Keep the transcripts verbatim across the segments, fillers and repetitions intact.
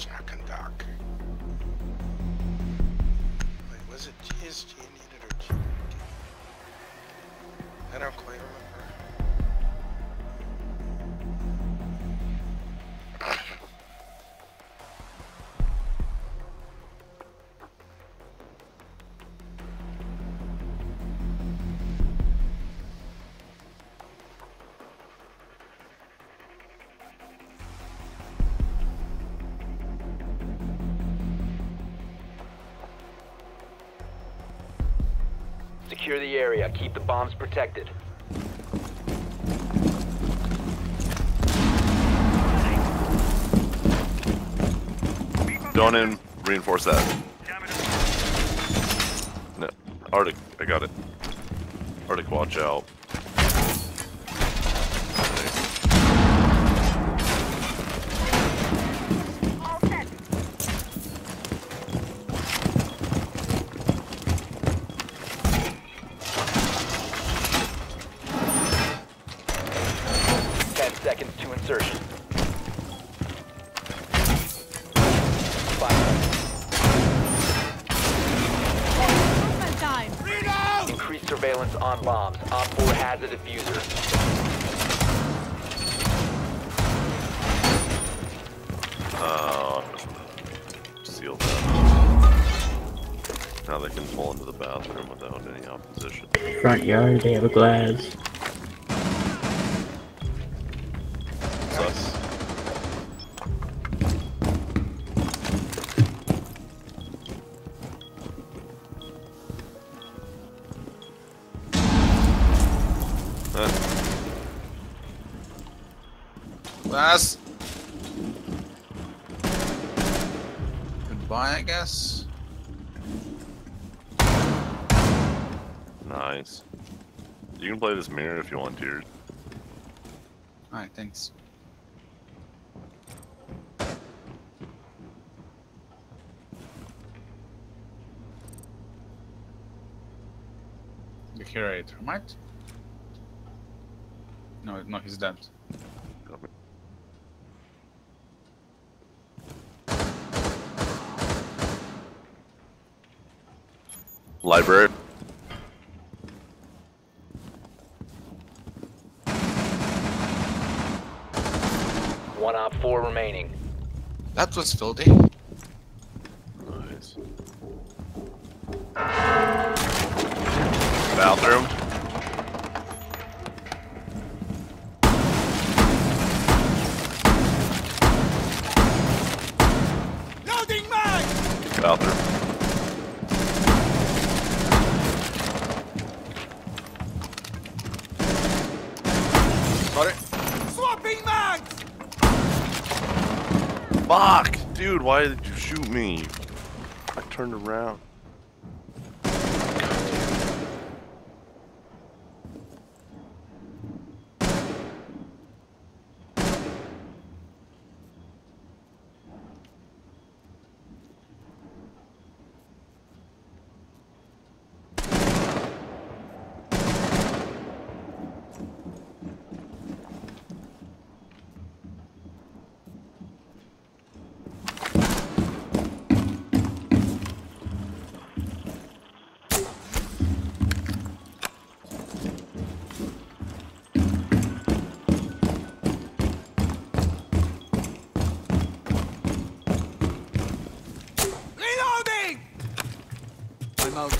Schnackendock. Wait, was it G S G needed or G? I don't quite remember. Secure the area. Keep the bombs protected. Don't in reinforce that. No, Arctic, I got it. Arctic, watch out. Ten seconds to insertion. Increased surveillance on bombs. Op four has a diffuser. Uh, sealed that. Now they can pull into the bathroom without any opposition. Front yard, they have a glass. Sus. Glass. Goodbye, I guess. Nice. You can play this mirror if you want to. Alright, thanks. You hear a termite? No, no, he's dead. Library. One op four remaining. That was filthy. Nice. Bathroom. Loading mine! Bathroom. Got it. Swapping mags! Fuck! Dude, why did you shoot me? I turned around. Reloading! I'm out.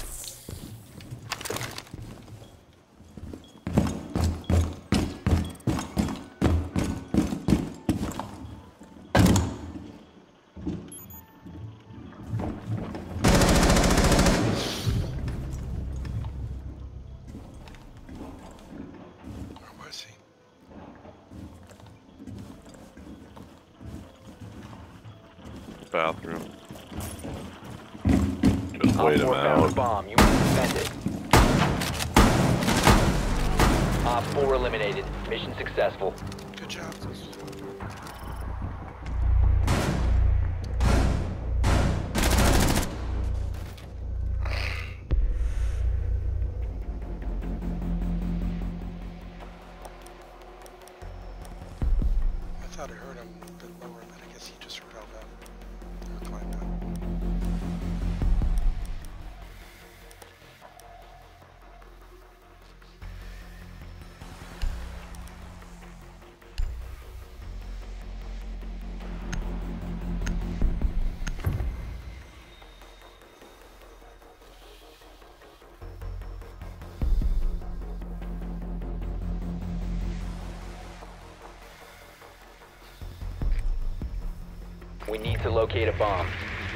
Where was he? Bathroom. Just Op wait him four found a out. bomb. You must defend it. Op four eliminated. Mission successful. Good job. I thought I heard him a bit lower, but I guess he just heard out loud. I'll climb down. We need to locate a bomb.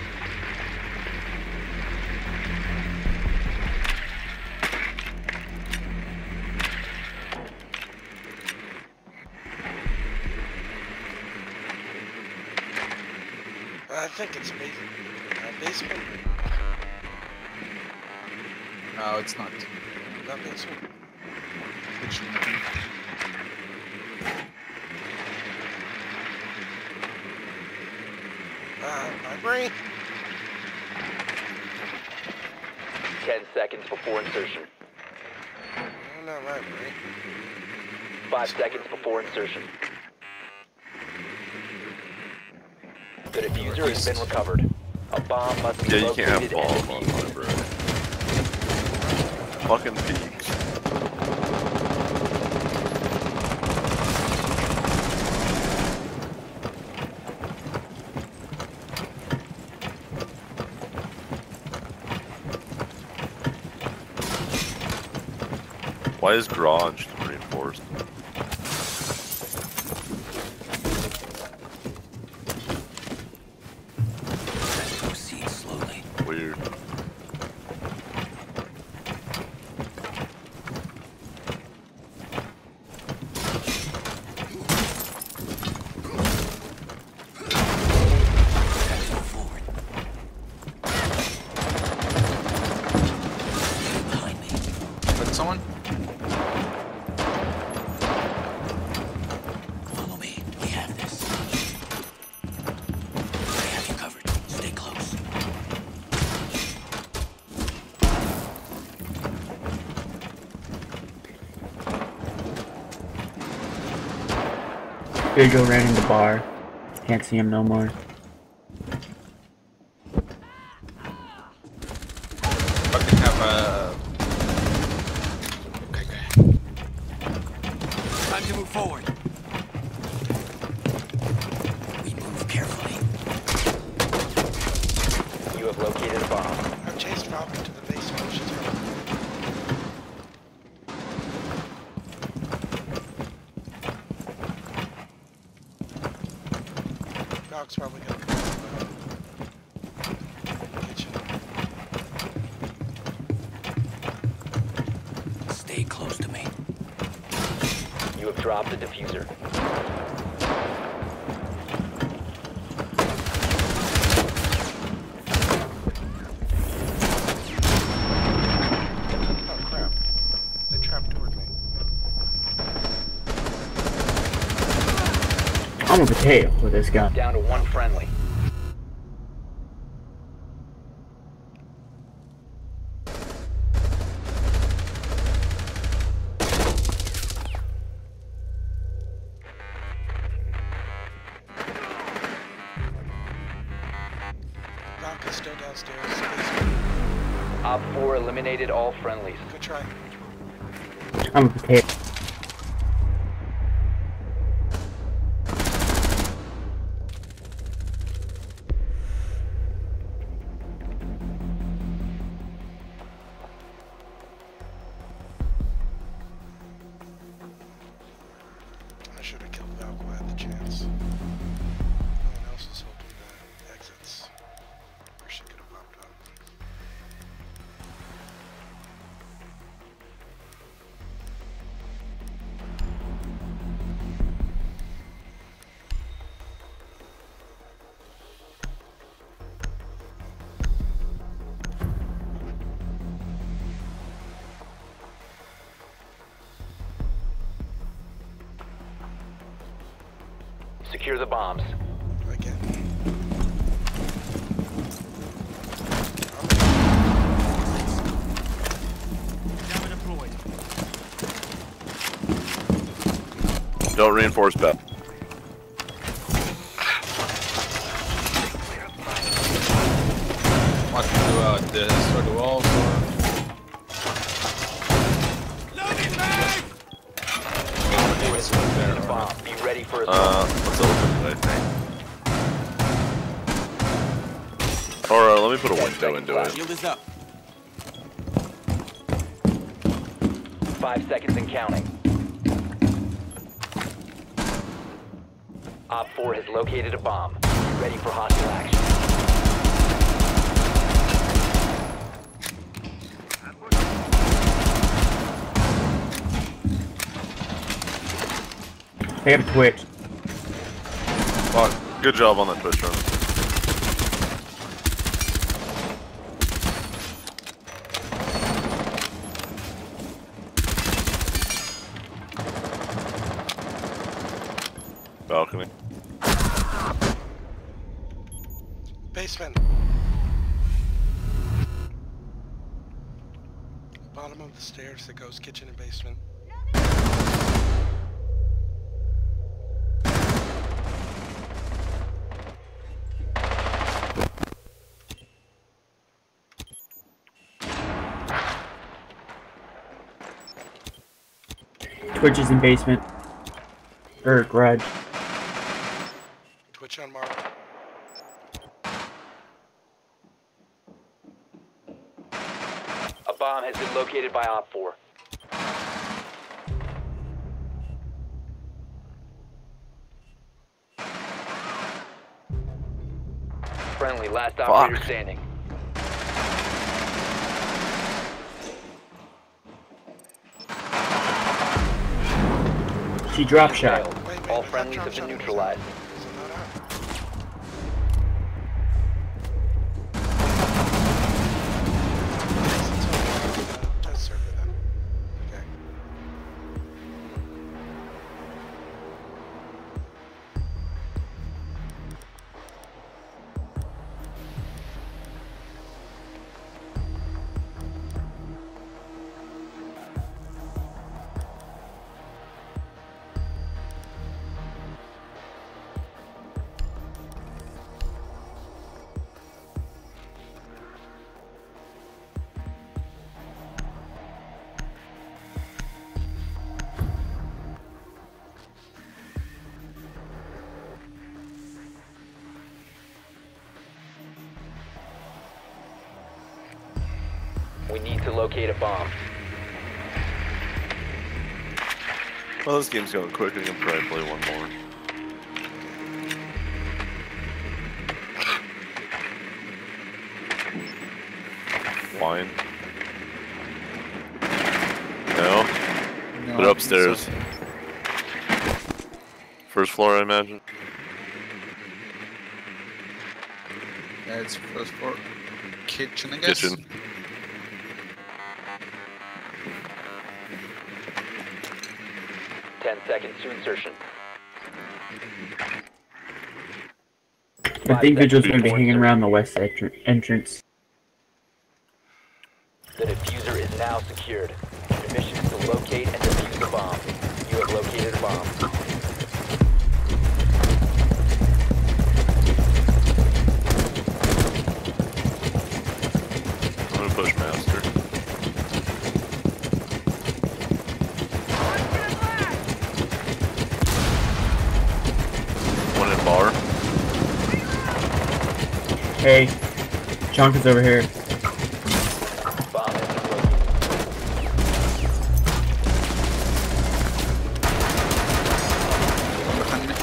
I think it's basement. Uh, basement? No, it's not. Not basement. Kitchen, I think. Uh, my brain. Ten seconds before insertion. Oh, no, my brain. Five seconds before insertion. The diffuser has been recovered. A bomb must be Yeah, you can't have located and bomb on defused. my bro. Fucking peaks. Why is garage reinforced? Proceed slowly. Weird. Move forward. Behind me. But someone? Follow me. We have this. I have you covered. Stay close. Jojo ran in the bar. Can't see him no more. Fucking have a. Okay, okay. Time to move forward. We move carefully. You have located a bomb. I've chased Falcon to the basement. She's running. Dog's probably gonna come out of the kitchen. Stay close to me. You have dropped the diffuser. Oh crap. They trapped toward me. I'm a potato with this gun. Down to one friendly. Falcon's still downstairs. Basement. Op four eliminated all friendlies. Good try. I'm a potato. I should have killed Valko. I had the chance. No one else is holding the exits. Or she could have popped up. Secure the bombs. Again. Jammer deployed. Don't reinforce Beth. uh, destroy the walls or... Loading mag! What's there or Bomb. not? Be ready for Uh, assault. let's open it, I think. Or uh, let me put a Ten window seconds into left. it. Shield is up. Five seconds and counting. Op four has located a bomb. Be ready for hostile action. They have Twitch. Fuck. Good job on that Twitch run. Balcony. Basement. Bottom of the stairs that goes kitchen and basement. Twitch is in basement. Or garage. Twitch on mark. A bomb has been located by Op four. Friendly, last operator Fuck. standing. She drop shot. Failed. Wait, wait, All wait, friendlies drop have been shot, neutralized. Is it not out? Test server then. Okay. We need to locate a bomb. Well, this game's going quick. I can probably play one more. Wine. No? No, Put it upstairs. so- First floor, I imagine. Yeah, it's first floor. Kitchen, I guess. Kitchen. Ten seconds to insertion. I think Vigil's gonna be hanging around the west entr entrance. The diffuser is now secured. Your mission is to locate and defuse the bomb. You have located a bomb. I'm gonna push master. One in bar. Hey, Chunk is over here. Bomb has been located. Behind me.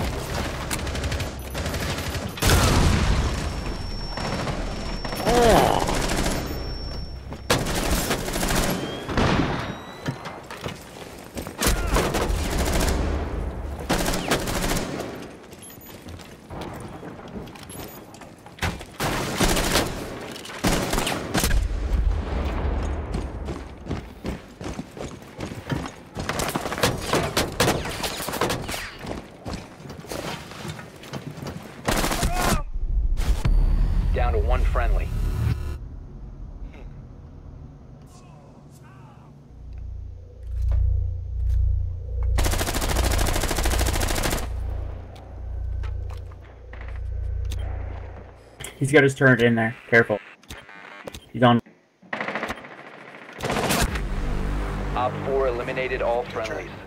Down to one friendly. He's got his turret in there. Careful. He's on. Op four eliminated all friendlies.